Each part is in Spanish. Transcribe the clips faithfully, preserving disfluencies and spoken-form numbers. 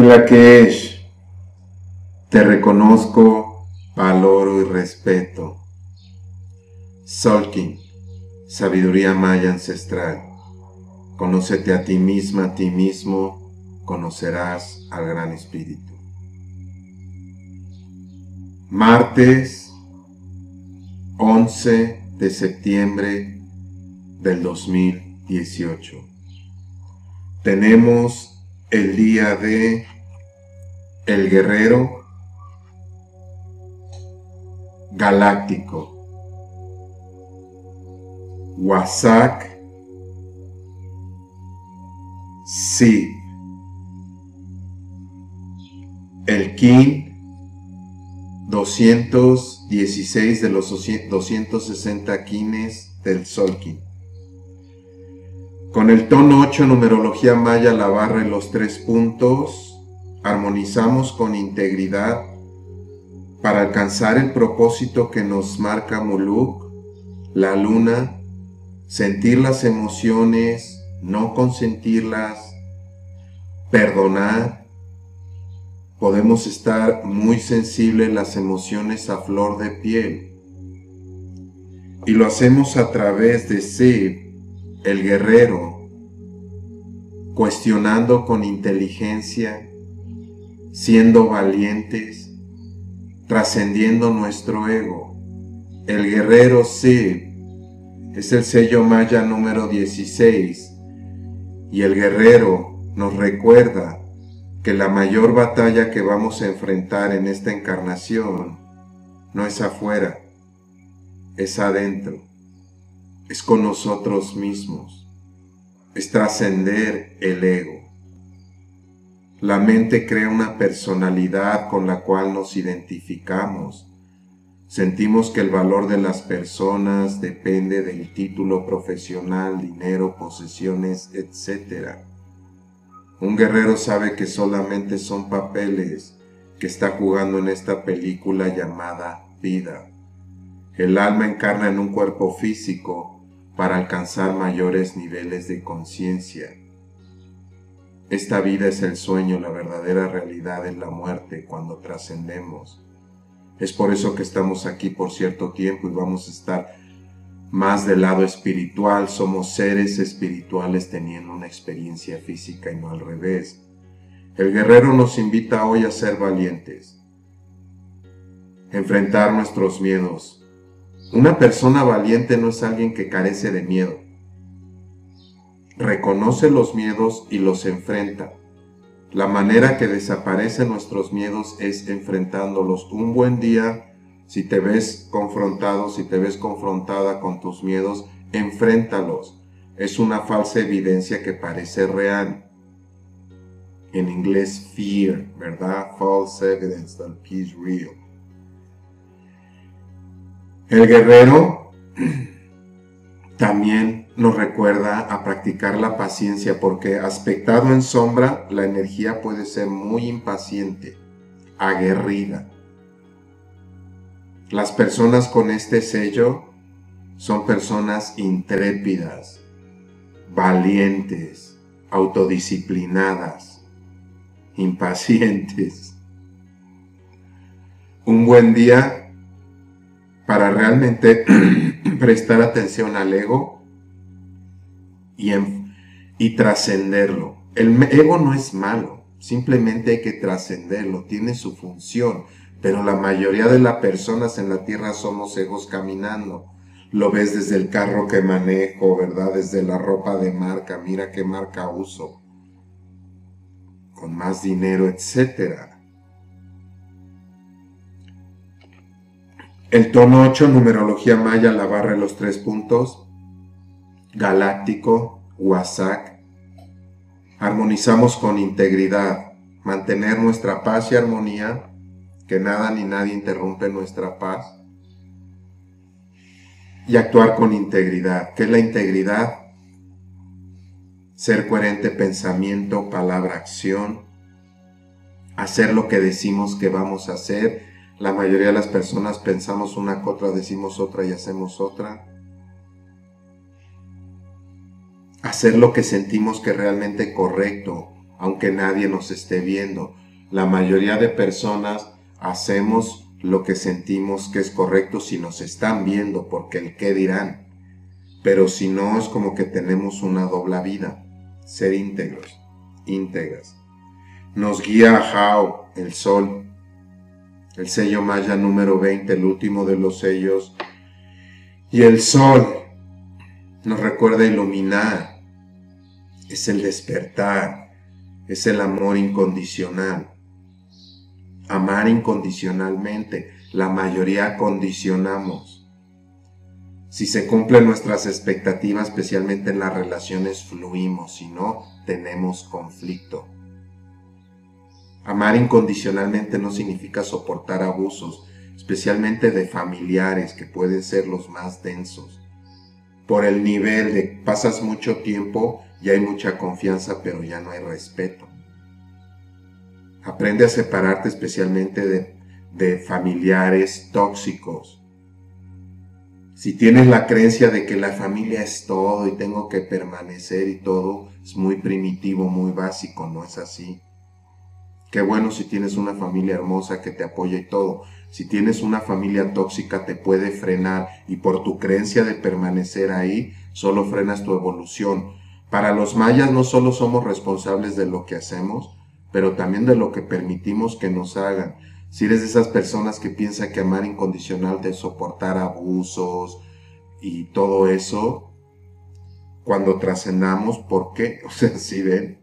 Lakesh, te reconozco, valoro y respeto. Tzolk'in, sabiduría maya ancestral. Conócete a ti misma, a ti mismo, conocerás al Gran Espíritu. Martes once de septiembre del dos mil dieciocho. Tenemos el día de El Guerrero Galáctico, Wasak Sib, el Kin doscientos dieciséis de los doscientos sesenta Kines del Tzolk'in. Con el tono ocho, numerología maya, la barra y los tres puntos, armonizamos con integridad para alcanzar el propósito que nos marca Muluk, la luna, sentir las emociones, no consentirlas, perdonar. Podemos estar muy sensibles, las emociones a flor de piel. Y lo hacemos a través de Sib, el guerrero, cuestionando con inteligencia, siendo valientes, trascendiendo nuestro ego. El guerrero Sib es el sello maya número dieciséis, y el guerrero nos recuerda que la mayor batalla que vamos a enfrentar en esta encarnación no es afuera, es adentro, es con nosotros mismos, es trascender el ego. La mente crea una personalidad con la cual nos identificamos. Sentimos que el valor de las personas depende del título profesional, dinero, posesiones, etcétera. Un guerrero sabe que solamente son papeles que está jugando en esta película llamada vida. El alma encarna en un cuerpo físico para alcanzar mayores niveles de conciencia. Esta vida es el sueño, la verdadera realidad es la muerte cuando trascendemos. Es por eso que estamos aquí por cierto tiempo y vamos a estar más del lado espiritual. Somos seres espirituales teniendo una experiencia física y no al revés. El guerrero nos invita hoy a ser valientes, enfrentar nuestros miedos. Una persona valiente no es alguien que carece de miedo. Reconoce los miedos y los enfrenta. La manera que desaparecen nuestros miedos es enfrentándolos. Un buen día, si te ves confrontado, si te ves confrontada con tus miedos, enfréntalos. Es una falsa evidencia que parece real. En inglés, fear, ¿verdad? False evidence that is real. El guerrero también nos recuerda a practicar la paciencia, porque aspectado en sombra, la energía puede ser muy impaciente, aguerrida. Las personas con este sello son personas intrépidas, valientes, autodisciplinadas, impacientes. Un buen día para realmente prestar atención al ego y, y trascenderlo. El ego no es malo, simplemente hay que trascenderlo, tiene su función, pero la mayoría de las personas en la tierra somos egos caminando. Lo ves desde el carro que manejo, ¿verdad? Desde la ropa de marca, mira qué marca uso, con más dinero, etcétera. El tono ocho, numerología maya, la barra de los tres puntos, galáctico, Wasak. Armonizamos con integridad, mantener nuestra paz y armonía, que nada ni nadie interrumpe nuestra paz, y actuar con integridad. ¿Qué es la integridad? Ser coherente, pensamiento, palabra, acción, hacer lo que decimos que vamos a hacer. La mayoría de las personas pensamos una cosa, decimos otra y hacemos otra. Hacer lo que sentimos que es realmente correcto, aunque nadie nos esté viendo. La mayoría de personas hacemos lo que sentimos que es correcto si nos están viendo, porque el qué dirán. Pero si no, es como que tenemos una doble vida. Ser íntegros, íntegras. Nos guía Hao, el sol, el sello maya número veinte, el último de los sellos. Y el sol nos recuerda iluminar, es el despertar, es el amor incondicional. Amar incondicionalmente, la mayoría condicionamos. Si se cumplen nuestras expectativas, especialmente en las relaciones, fluimos, si no, tenemos conflicto. Amar incondicionalmente no significa soportar abusos, especialmente de familiares, que pueden ser los más densos. Por el nivel de pasas mucho tiempo, ya hay mucha confianza, pero ya no hay respeto. Aprende a separarte especialmente de, de familiares tóxicos. Si tienes la creencia de que la familia es todo y tengo que permanecer y todo, es muy primitivo, muy básico, no es así. Qué bueno si tienes una familia hermosa que te apoya y todo. Si tienes una familia tóxica te puede frenar y por tu creencia de permanecer ahí, solo frenas tu evolución. Para los mayas no solo somos responsables de lo que hacemos, pero también de lo que permitimos que nos hagan. Si eres de esas personas que piensa que amar incondicional es soportar abusos y todo eso, cuando trascendamos, ¿por qué? O sea, si ven,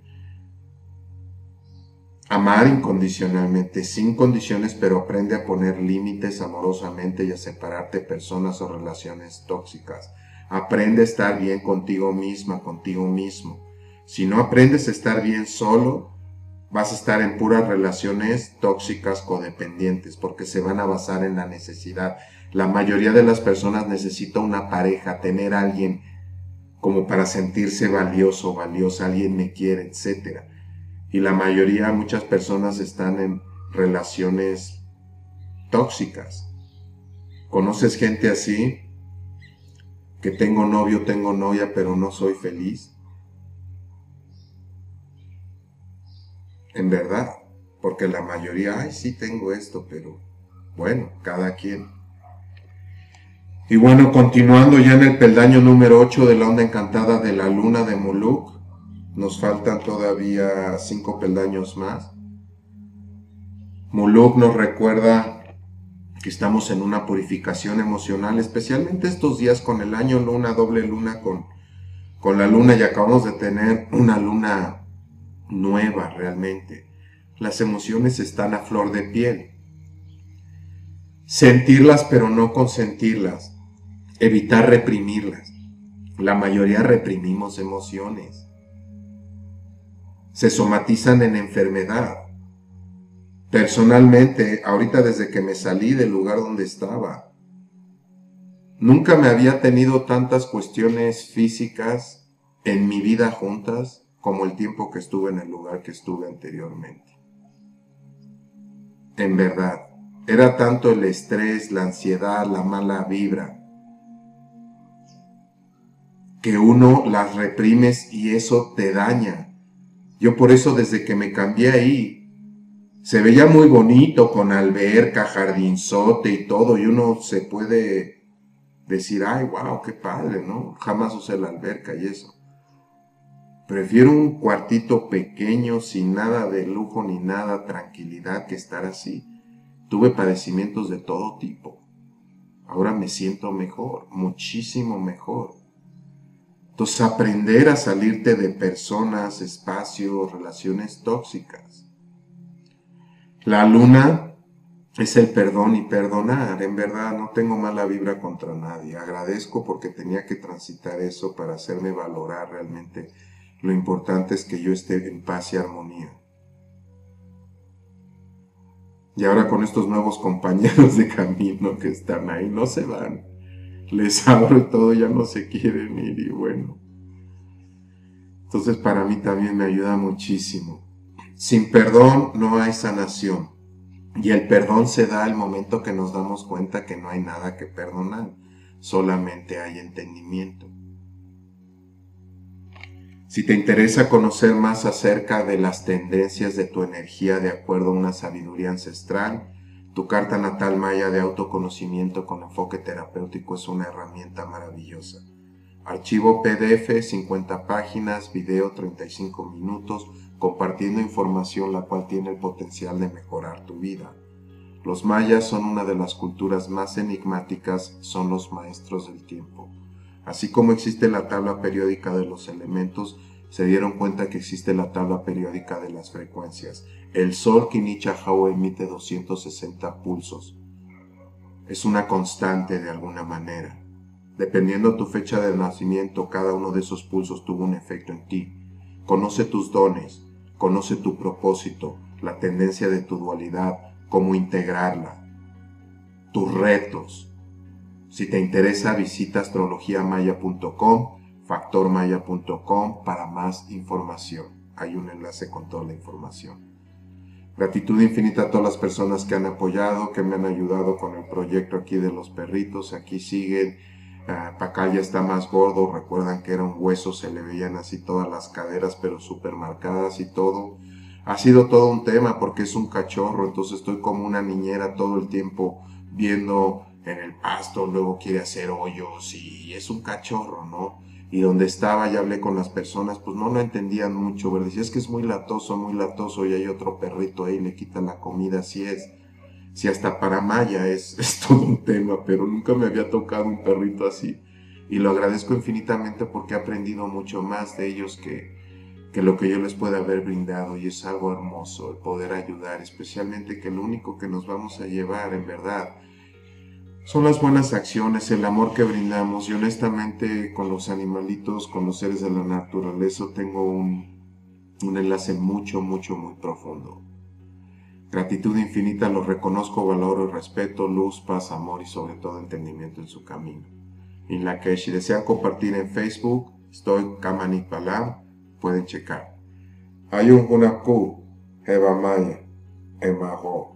amar incondicionalmente, sin condiciones, pero aprende a poner límites amorosamente y a separarte de personas o relaciones tóxicas. Aprende a estar bien contigo misma, contigo mismo. Si no aprendes a estar bien solo, vas a estar en puras relaciones tóxicas codependientes, porque se van a basar en la necesidad. La mayoría de las personas necesita una pareja, tener a alguien como para sentirse valioso, valiosa, alguien me quiere, etcétera. Y la mayoría, muchas personas están en relaciones tóxicas. ¿Conoces gente así? Que tengo novio, tengo novia, pero no soy feliz. En verdad, porque la mayoría, ay, sí tengo esto, pero bueno, cada quien. Y bueno, continuando ya en el peldaño número ocho de la onda encantada de la luna de Muluk, nos faltan todavía cinco peldaños más. Muluk nos recuerda que estamos en una purificación emocional, especialmente estos días con el año luna, doble luna con, con la luna, y acabamos de tener una luna nueva realmente. Las emociones están a flor de piel. Sentirlas pero no consentirlas. Evitar reprimirlas. La mayoría reprimimos emociones. Se somatizan en enfermedad. Personalmente, ahorita desde que me salí del lugar donde estaba, nunca me había tenido tantas cuestiones físicas en mi vida juntas como el tiempo que estuve en el lugar que estuve anteriormente. En verdad, era tanto el estrés, la ansiedad, la mala vibra, que uno las reprimes y eso te daña. Yo por eso desde que me cambié ahí, se veía muy bonito con alberca, jardinzote y todo, y uno se puede decir, ay, wow, qué padre, ¿no? Jamás usé la alberca y eso. Prefiero un cuartito pequeño, sin nada de lujo ni nada, tranquilidad, que estar así. Tuve padecimientos de todo tipo. Ahora me siento mejor, muchísimo mejor. Entonces, aprender a salirte de personas, espacios, relaciones tóxicas. La luna es el perdón y perdonar. En verdad, no tengo mala vibra contra nadie. Agradezco porque tenía que transitar eso para hacerme valorar realmente. Lo importante es que yo esté en paz y armonía. Y ahora con estos nuevos compañeros de camino que están ahí, no se van. Les abro y todo, ya no se quieren ir y bueno. Entonces para mí también me ayuda muchísimo. Sin perdón no hay sanación. Y el perdón se da al momento que nos damos cuenta que no hay nada que perdonar. Solamente hay entendimiento. Si te interesa conocer más acerca de las tendencias de tu energía de acuerdo a una sabiduría ancestral, tu carta natal maya de autoconocimiento con enfoque terapéutico es una herramienta maravillosa. Archivo P D F, cincuenta páginas, video treinta y cinco minutos, compartiendo información la cual tiene el potencial de mejorar tu vida. Los mayas son una de las culturas más enigmáticas, son los maestros del tiempo. Así como existe la tabla periódica de los elementos, se dieron cuenta que existe la tabla periódica de las frecuencias. El sol Kinichahau emite doscientos sesenta pulsos. Es una constante de alguna manera. Dependiendo tu fecha de nacimiento, cada uno de esos pulsos tuvo un efecto en ti. Conoce tus dones, conoce tu propósito, la tendencia de tu dualidad, cómo integrarla, tus retos. Si te interesa, visita astrología maya punto com, factor maya punto com para más información. Hay un enlace con toda la información. Gratitud infinita a todas las personas que han apoyado, que me han ayudado con el proyecto aquí de los perritos. Aquí siguen. Uh, Pacaya está más gordo. Recuerdan que era un hueso, se le veían así todas las caderas, pero súper marcadas y todo. Ha sido todo un tema porque es un cachorro, entonces estoy como una niñera todo el tiempo viendo en el pasto, luego quiere hacer hoyos y es un cachorro, ¿no? Y donde estaba, ya hablé con las personas, pues no lo entendían mucho, ¿verdad? Decía, es que es muy latoso, muy latoso y hay otro perrito ahí, le quitan la comida, así es. Si hasta para Maya es, es todo un tema, pero nunca me había tocado un perrito así. Y lo agradezco infinitamente porque he aprendido mucho más de ellos que, que lo que yo les pueda haber brindado. Y es algo hermoso el poder ayudar, especialmente que lo único que nos vamos a llevar, en verdad, son las buenas acciones, el amor que brindamos. Y honestamente con los animalitos, con los seres de la naturaleza, tengo un, un enlace mucho, mucho, muy profundo. Gratitud infinita, los reconozco, valoro y respeto, luz, paz, amor y sobre todo entendimiento en su camino. Y la que si desean compartir en Facebook, estoy Kamanik Palam, pueden checar. Hay un Hunaku, Eva Maya, Emajo.